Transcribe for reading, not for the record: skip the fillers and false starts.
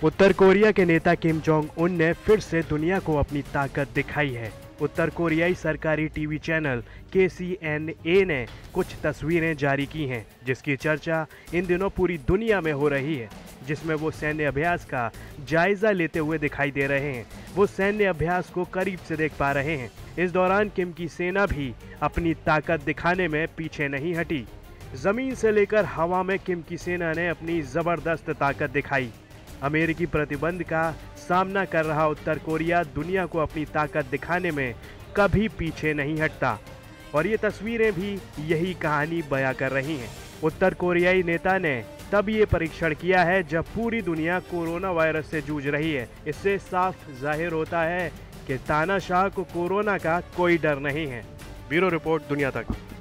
उत्तर Korea के नेता Kim Jong Un ने फिर से दुनिया को अपनी ताकत दिखाई है। उत्तर कोरियाई सरकारी टीवी चैनल KCNA ने कुछ तस्वीरें जारी की हैं, जिसकी चर्चा इन दिनों पूरी दुनिया में हो रही है, जिसमें वो सैन्य अभ्यास का जायजा लेते हुए दिखाई दे रहे हैं। वो सैन्य अभ्यास को करीब से देख पा रहे हैं। इस दौरान किम की सेना भी अपनी ताकत दिखाने में पीछे नहीं हटी। जमीन से लेकर हवा में किम की सेना ने अपनी जबरदस्त ताकत दिखाई। अमेरिकी प्रतिबंध का सामना कर रहा उत्तर कोरिया दुनिया को अपनी ताकत दिखाने में कभी पीछे नहीं हटता, और ये तस्वीरें भी यही कहानी बयां कर रही हैं। उत्तर कोरियाई नेता ने तब ये परीक्षण किया है जब पूरी दुनिया कोरोना वायरस से जूझ रही है। इससे साफ जाहिर होता है कि तानाशाह को कोरोना का कोई डर नहीं है। ब्यूरो रिपोर्ट, दुनिया तक।